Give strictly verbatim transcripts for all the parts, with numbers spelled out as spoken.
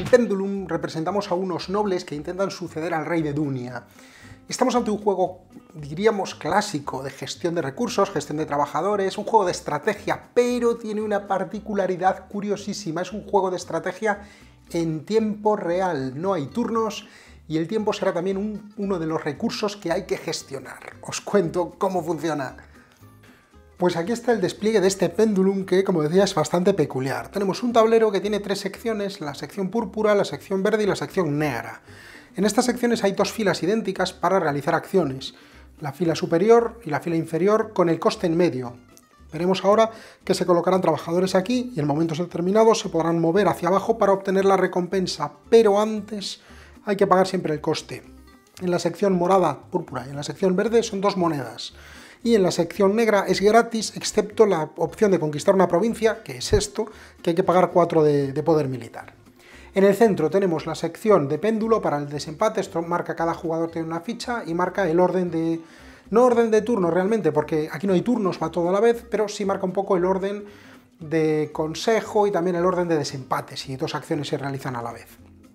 Pendulum representamos a unos nobles que intentan suceder al rey de Dunia. Estamos ante un juego, diríamos, clásico de gestión de recursos, gestión de trabajadores, un juego de estrategia, pero tiene una particularidad curiosísima. Es un juego de estrategia en tiempo real, no hay turnos, y el tiempo será también un, uno de los recursos que hay que gestionar. Os cuento cómo funciona. Pues aquí está el despliegue de este Pendulum que, como decía, es bastante peculiar. Tenemos un tablero que tiene tres secciones, la sección púrpura, la sección verde y la sección negra. En estas secciones hay dos filas idénticas para realizar acciones, la fila superior y la fila inferior con el coste en medio. Veremos ahora que se colocarán trabajadores aquí y en momentos determinados se podrán mover hacia abajo para obtener la recompensa, pero antes hay que pagar siempre el coste. En la sección morada, púrpura y en la sección verde son dos monedas. Y en la sección negra es gratis, excepto la opción de conquistar una provincia, que es esto, que hay que pagar cuatro de, de poder militar. En el centro tenemos la sección de péndulo para el desempate. Esto marca cada jugador tiene una ficha y marca el orden de... no orden de turno realmente, porque aquí no hay turnos, va todo a la vez, pero sí marca un poco el orden de consejo y también el orden de desempate, si dos acciones se realizan a la vez.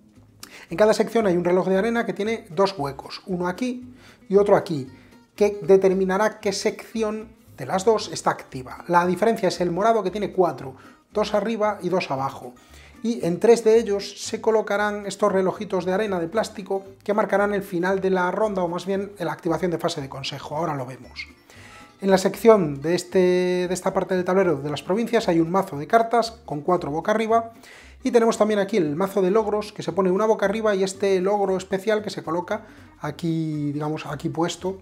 En cada sección hay un reloj de arena que tiene dos huecos, uno aquí y otro aquí, que determinará qué sección de las dos está activa. La diferencia es el morado, que tiene cuatro, dos arriba y dos abajo. Y en tres de ellos se colocarán estos relojitos de arena de plástico que marcarán el final de la ronda, o más bien la activación de fase de consejo. Ahora lo vemos. En la sección de, este, de esta parte del tablero de las provincias hay un mazo de cartas con cuatro boca arriba. Y tenemos también aquí el mazo de logros, que se pone una boca arriba, y este logro especial que se coloca aquí, digamos, aquí puesto,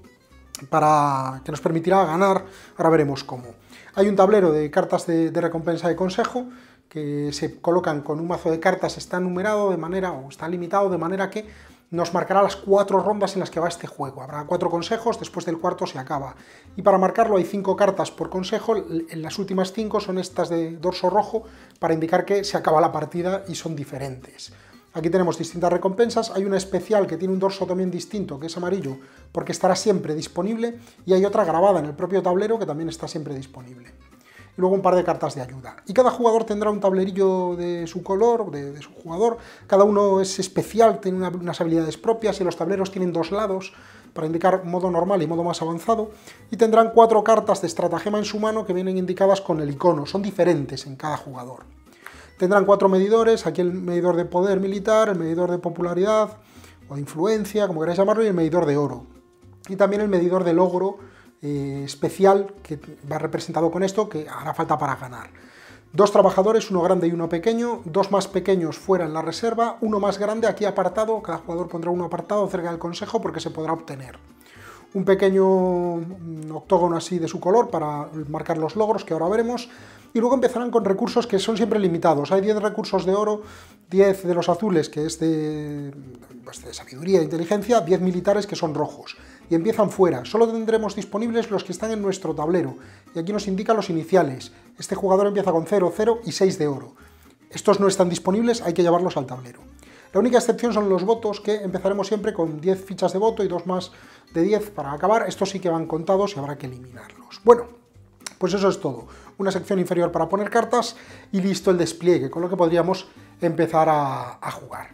para que nos permitirá ganar. Ahora veremos cómo. Hay un tablero de cartas de, de recompensa de consejo que se colocan con un mazo de cartas, está numerado de manera, o está limitado de manera que nos marcará las cuatro rondas en las que va este juego. Habrá cuatro consejos, después del cuarto se acaba. Y para marcarlo hay cinco cartas por consejo, en las últimas cinco son estas de dorso rojo para indicar que se acaba la partida y son diferentes. Aquí tenemos distintas recompensas, hay una especial que tiene un dorso también distinto, que es amarillo, porque estará siempre disponible, y hay otra grabada en el propio tablero que también está siempre disponible. Y luego un par de cartas de ayuda. Y cada jugador tendrá un tablerillo de su color, de, de su jugador, cada uno es especial, tiene una, unas habilidades propias, y los tableros tienen dos lados para indicar modo normal y modo más avanzado, y tendrán cuatro cartas de estratagema en su mano que vienen indicadas con el icono, son diferentes en cada jugador. Tendrán cuatro medidores, aquí el medidor de poder militar, el medidor de popularidad o de influencia, como queráis llamarlo, y el medidor de oro. Y también el medidor de logro eh, especial, que va representado con esto, que hará falta para ganar. Dos trabajadores, uno grande y uno pequeño, dos más pequeños fuera en la reserva, uno más grande aquí apartado, cada jugador pondrá uno apartado cerca del consejo porque se podrá obtener. Un pequeño octógono así de su color para marcar los logros, que ahora veremos, y luego empezarán con recursos que son siempre limitados. Hay diez recursos de oro, diez de los azules, que es de, pues de sabiduría e inteligencia, diez militares, que son rojos, y empiezan fuera. Solo tendremos disponibles los que están en nuestro tablero, y aquí nos indica los iniciales. Este jugador empieza con cero, cero y seis de oro. Estos no están disponibles, hay que llevarlos al tablero. La única excepción son los votos, que empezaremos siempre con diez fichas de voto y dos más de diez para acabar. Estos sí que van contados y habrá que eliminarlos. Bueno, pues eso es todo. Una sección inferior para poner cartas y listo el despliegue, con lo que podríamos empezar a, a jugar.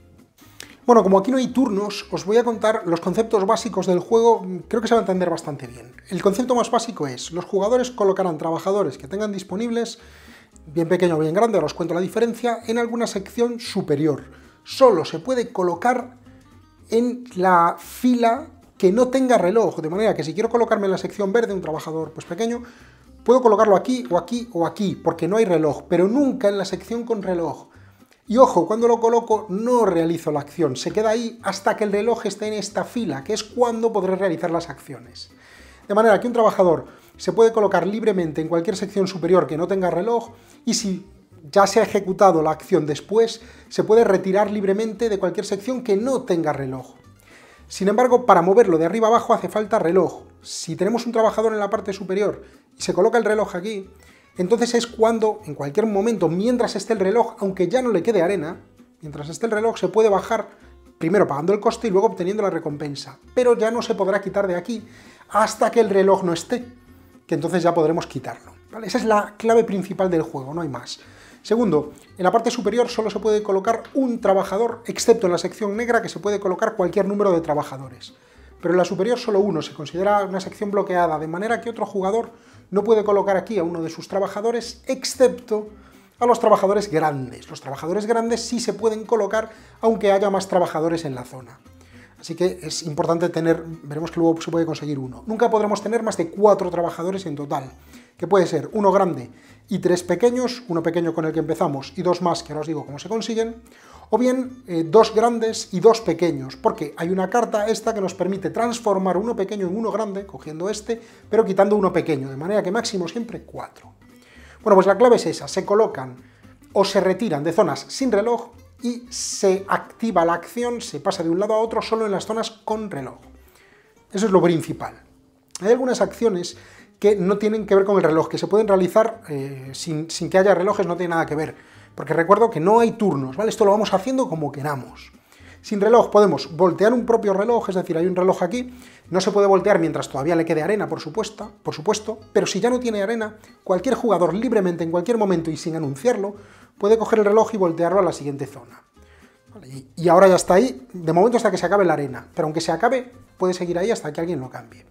Bueno, como aquí no hay turnos, os voy a contar los conceptos básicos del juego. Creo que se va a entender bastante bien. El concepto más básico es: los jugadores colocarán trabajadores que tengan disponibles, bien pequeño o bien grande, ahora os cuento la diferencia, en alguna sección superior. Solo se puede colocar en la fila que no tenga reloj, de manera que si quiero colocarme en la sección verde, un trabajador pues pequeño, puedo colocarlo aquí, o aquí, o aquí, porque no hay reloj, pero nunca en la sección con reloj. Y ojo, cuando lo coloco no realizo la acción, se queda ahí hasta que el reloj esté en esta fila, que es cuando podré realizar las acciones. De manera que un trabajador se puede colocar libremente en cualquier sección superior que no tenga reloj, y si ya se ha ejecutado la acción después, se puede retirar libremente de cualquier sección que no tenga reloj. Sin embargo, para moverlo de arriba abajo hace falta reloj. Si tenemos un trabajador en la parte superior y se coloca el reloj aquí, entonces es cuando, en cualquier momento, mientras esté el reloj, aunque ya no le quede arena, mientras esté el reloj se puede bajar, primero pagando el coste y luego obteniendo la recompensa. Pero ya no se podrá quitar de aquí hasta que el reloj no esté, que entonces ya podremos quitarlo, ¿vale? Esa es la clave principal del juego, no hay más. Segundo, en la parte superior solo se puede colocar un trabajador, excepto en la sección negra que se puede colocar cualquier número de trabajadores. Pero en la superior solo uno, se considera una sección bloqueada, de manera que otro jugador no puede colocar aquí a uno de sus trabajadores, excepto a los trabajadores grandes. Los trabajadores grandes sí se pueden colocar, aunque haya más trabajadores en la zona. Así que es importante tener, veremos que luego se puede conseguir uno. Nunca podremos tener más de cuatro trabajadores en total, que puede ser uno grande y tres pequeños, uno pequeño con el que empezamos y dos más, que ahora os digo cómo se consiguen, o bien eh, dos grandes y dos pequeños, porque hay una carta esta que nos permite transformar uno pequeño en uno grande, cogiendo este, pero quitando uno pequeño, de manera que máximo siempre cuatro. Bueno, pues la clave es esa, se colocan o se retiran de zonas sin reloj y se activa la acción, se pasa de un lado a otro solo en las zonas con reloj. Eso es lo principal. Hay algunas acciones que no tienen que ver con el reloj, que se pueden realizar eh, sin, sin que haya relojes, no tiene nada que ver, porque recuerdo que no hay turnos, ¿vale? Esto lo vamos haciendo como queramos. Sin reloj podemos voltear un propio reloj, es decir, hay un reloj aquí, no se puede voltear mientras todavía le quede arena, por supuesto, por supuesto, pero si ya no tiene arena, cualquier jugador libremente, en cualquier momento y sin anunciarlo, puede coger el reloj y voltearlo a la siguiente zona. Vale, y, y ahora ya está ahí, de momento hasta que se acabe la arena, pero aunque se acabe, puede seguir ahí hasta que alguien lo cambie.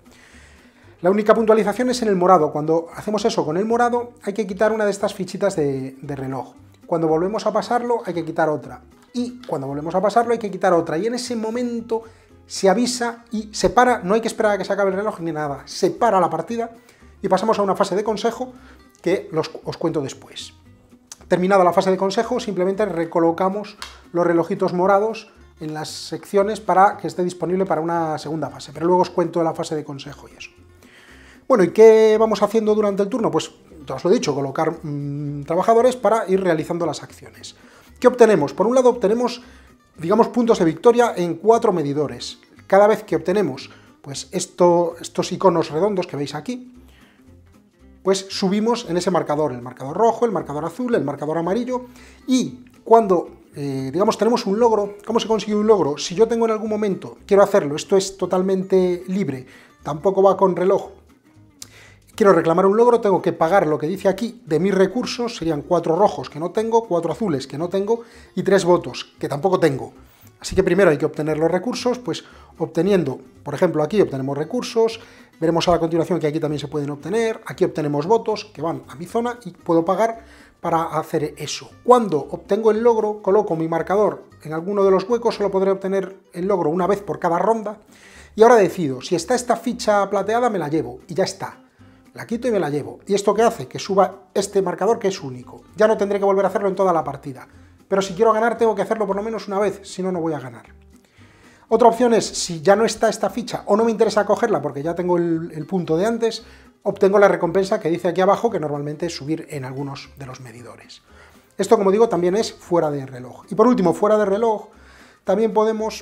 La única puntualización es en el morado. Cuando hacemos eso con el morado, hay que quitar una de estas fichitas de, de reloj. Cuando volvemos a pasarlo, hay que quitar otra. Y cuando volvemos a pasarlo, hay que quitar otra. Y en ese momento se avisa y se para, no hay que esperar a que se acabe el reloj ni nada. Se para la partida y pasamos a una fase de consejo que los, os cuento después. Terminada la fase de consejo, simplemente recolocamos los relojitos morados en las secciones para que esté disponible para una segunda fase. Pero luego os cuento la fase de consejo y eso. Bueno, ¿y qué vamos haciendo durante el turno? Pues, ya os lo he dicho, colocar mmm, trabajadores para ir realizando las acciones. ¿Qué obtenemos? Por un lado obtenemos, digamos, puntos de victoria en cuatro medidores. Cada vez que obtenemos pues, esto, estos iconos redondos que veis aquí, pues subimos en ese marcador, el marcador rojo, el marcador azul, el marcador amarillo, y cuando, eh, digamos, tenemos un logro, ¿cómo se consigue un logro? Si yo tengo en algún momento, quiero hacerlo, esto es totalmente libre, tampoco va con reloj, quiero reclamar un logro, tengo que pagar lo que dice aquí de mis recursos, serían cuatro rojos que no tengo, cuatro azules que no tengo y tres votos que tampoco tengo. Así que primero hay que obtener los recursos, pues obteniendo, por ejemplo, aquí obtenemos recursos, veremos a la continuación que aquí también se pueden obtener, aquí obtenemos votos que van a mi zona y puedo pagar para hacer eso. Cuando obtengo el logro, coloco mi marcador en alguno de los huecos, solo podré obtener el logro una vez por cada ronda, y ahora decido, si está esta ficha plateada me la llevo, y ya está. La quito y me la llevo. ¿Y esto qué hace? Que suba este marcador que es único. Ya no tendré que volver a hacerlo en toda la partida. Pero si quiero ganar tengo que hacerlo por lo menos una vez, si no, no voy a ganar. Otra opción es, si ya no está esta ficha o no me interesa cogerla porque ya tengo el, el punto de antes, obtengo la recompensa que dice aquí abajo, que normalmente es subir en algunos de los medidores. Esto, como digo, también es fuera de reloj. Y por último, fuera de reloj, también podemos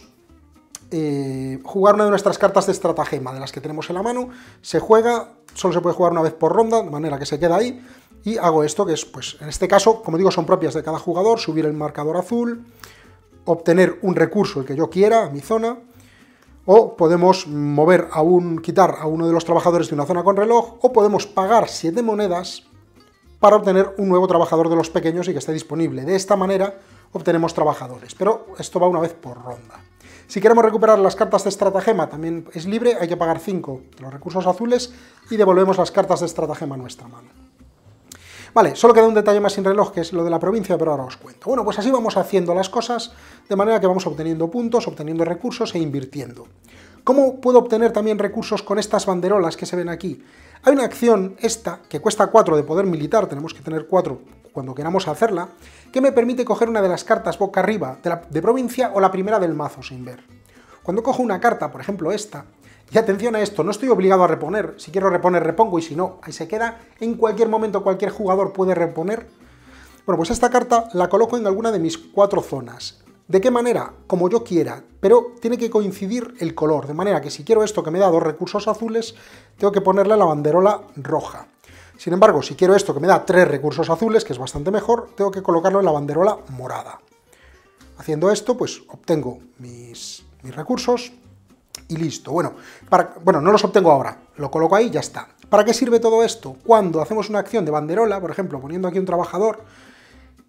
eh, jugar una de nuestras cartas de estratagema, de las que tenemos en la mano. Se juega, solo se puede jugar una vez por ronda, de manera que se queda ahí. Y hago esto, que es, pues, en este caso, como digo, son propias de cada jugador, subir el marcador azul, obtener un recurso, el que yo quiera, a mi zona, o podemos mover a un, quitar a uno de los trabajadores de una zona con reloj, o podemos pagar siete monedas para obtener un nuevo trabajador de los pequeños y que esté disponible. De esta manera obtenemos trabajadores, pero esto va una vez por ronda. Si queremos recuperar las cartas de estratagema, también es libre, hay que pagar cinco de los recursos azules y devolvemos las cartas de estratagema a nuestra mano. Vale, solo queda un detalle más sin reloj, que es lo de la provincia, pero ahora os cuento. Bueno, pues así vamos haciendo las cosas, de manera que vamos obteniendo puntos, obteniendo recursos e invirtiendo. ¿Cómo puedo obtener también recursos con estas banderolas que se ven aquí? Hay una acción, esta, que cuesta cuatro de poder militar, tenemos que tener cuatro cuando queramos hacerla, que me permite coger una de las cartas boca arriba de, la, de provincia o la primera del mazo sin ver. Cuando cojo una carta, por ejemplo esta, y atención a esto, no estoy obligado a reponer, si quiero reponer repongo y si no, ahí se queda, en cualquier momento cualquier jugador puede reponer. Bueno, pues esta carta la coloco en alguna de mis cuatro zonas. ¿De qué manera? Como yo quiera, pero tiene que coincidir el color, de manera que si quiero esto que me da dos recursos azules, tengo que ponerle la banderola roja. Sin embargo, si quiero esto que me da tres recursos azules, que es bastante mejor, tengo que colocarlo en la banderola morada. Haciendo esto, pues obtengo mis, mis recursos y listo. Bueno, para, bueno, no los obtengo ahora, lo coloco ahí y ya está. ¿Para qué sirve todo esto? Cuando hacemos una acción de banderola, por ejemplo, poniendo aquí un trabajador,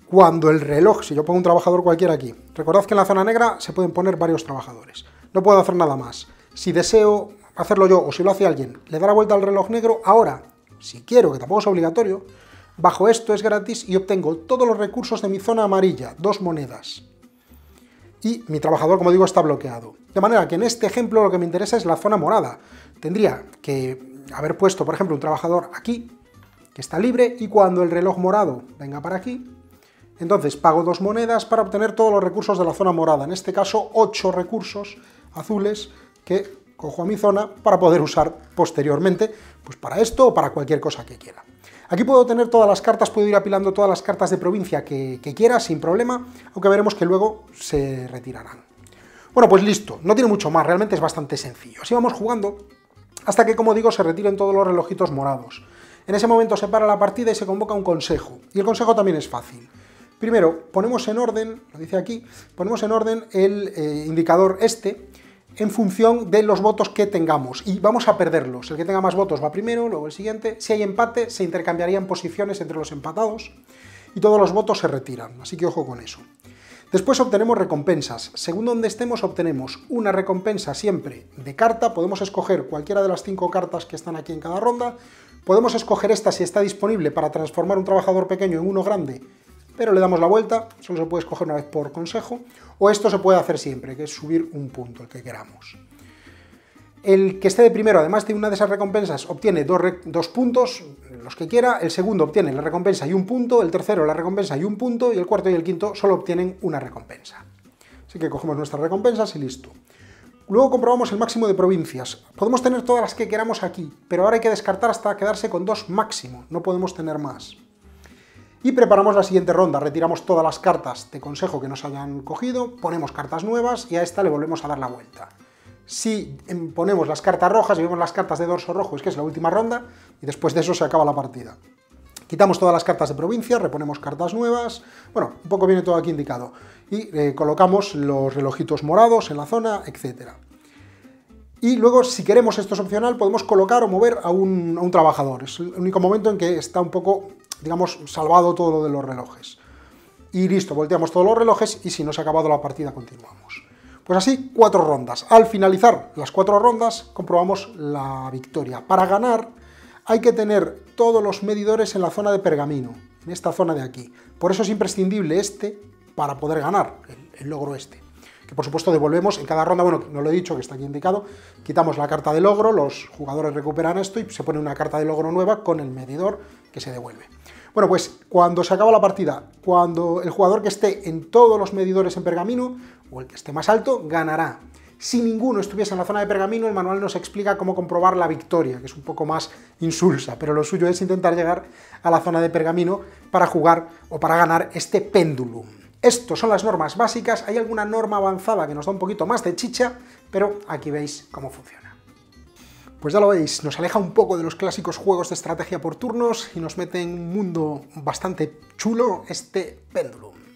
cuando el reloj, si yo pongo un trabajador cualquiera aquí, recordad que en la zona negra se pueden poner varios trabajadores, no puedo hacer nada más. Si deseo hacerlo yo o si lo hace alguien, le da la vuelta al reloj negro. Ahora, si quiero, que tampoco es obligatorio, bajo esto es gratis y obtengo todos los recursos de mi zona amarilla, dos monedas. Y mi trabajador, como digo, está bloqueado. De manera que en este ejemplo lo que me interesa es la zona morada. Tendría que haber puesto, por ejemplo, un trabajador aquí, que está libre, y cuando el reloj morado venga para aquí, entonces pago dos monedas para obtener todos los recursos de la zona morada. En este caso, ocho recursos azules que cojo a mi zona para poder usar posteriormente, pues para esto o para cualquier cosa que quiera. Aquí puedo tener todas las cartas, puedo ir apilando todas las cartas de provincia que, que quiera sin problema, aunque veremos que luego se retirarán. Bueno, pues listo, no tiene mucho más, realmente es bastante sencillo. Así vamos jugando hasta que, como digo, se retiren todos los relojitos morados. En ese momento se para la partida y se convoca un consejo, y el consejo también es fácil. Primero, ponemos en orden, lo dice aquí, ponemos en orden el eh, indicador este, en función de los votos que tengamos, y vamos a perderlos. El que tenga más votos va primero, luego el siguiente. Si hay empate, se intercambiarían posiciones entre los empatados, y todos los votos se retiran, así que ojo con eso. Después obtenemos recompensas. Según donde estemos, obtenemos una recompensa siempre de carta. Podemos escoger cualquiera de las cinco cartas que están aquí en cada ronda. Podemos escoger esta si está disponible para transformar un trabajador pequeño en uno grande, pero le damos la vuelta, solo se puede escoger una vez por consejo, o esto se puede hacer siempre, que es subir un punto, el que queramos. El que esté de primero, además de una de esas recompensas, obtiene dos, dos puntos, los que quiera. El segundo obtiene la recompensa y un punto, el tercero la recompensa y un punto, y el cuarto y el quinto solo obtienen una recompensa. Así que cogemos nuestras recompensas y listo. Luego comprobamos el máximo de provincias. Podemos tener todas las que queramos aquí, pero ahora hay que descartar hasta quedarse con dos máximo, no podemos tener más. Y preparamos la siguiente ronda, retiramos todas las cartas de consejo que nos hayan cogido, ponemos cartas nuevas y a esta le volvemos a dar la vuelta. Si ponemos las cartas rojas y vemos las cartas de dorso rojo, es que es la última ronda, y después de eso se acaba la partida. Quitamos todas las cartas de provincia, reponemos cartas nuevas, bueno, un poco viene todo aquí indicado, y eh, colocamos los relojitos morados en la zona, etcétera. Y luego, si queremos, esto es opcional, podemos colocar o mover a un, a un trabajador. Es el único momento en que está un poco, digamos, salvado todo lo de los relojes. Y listo, volteamos todos los relojes y si no se ha acabado la partida, continuamos. Pues así, cuatro rondas. Al finalizar las cuatro rondas, comprobamos la victoria. Para ganar, hay que tener todos los medidores en la zona de pergamino, en esta zona de aquí. Por eso es imprescindible este para poder ganar, el, el logro este. Que por supuesto devolvemos en cada ronda, bueno, no lo he dicho, que está aquí indicado, quitamos la carta de logro, los jugadores recuperan esto y se pone una carta de logro nueva con el medidor que se devuelve. Bueno, pues cuando se acaba la partida, cuando el jugador que esté en todos los medidores en pergamino, o el que esté más alto, ganará. Si ninguno estuviese en la zona de pergamino, el manual nos explica cómo comprobar la victoria, que es un poco más insulsa, pero lo suyo es intentar llegar a la zona de pergamino para jugar o para ganar este péndulo. Estas son las normas básicas, hay alguna norma avanzada que nos da un poquito más de chicha, pero aquí veis cómo funciona. Pues ya lo veis, nos aleja un poco de los clásicos juegos de estrategia por turnos y nos mete en un mundo bastante chulo este péndulo.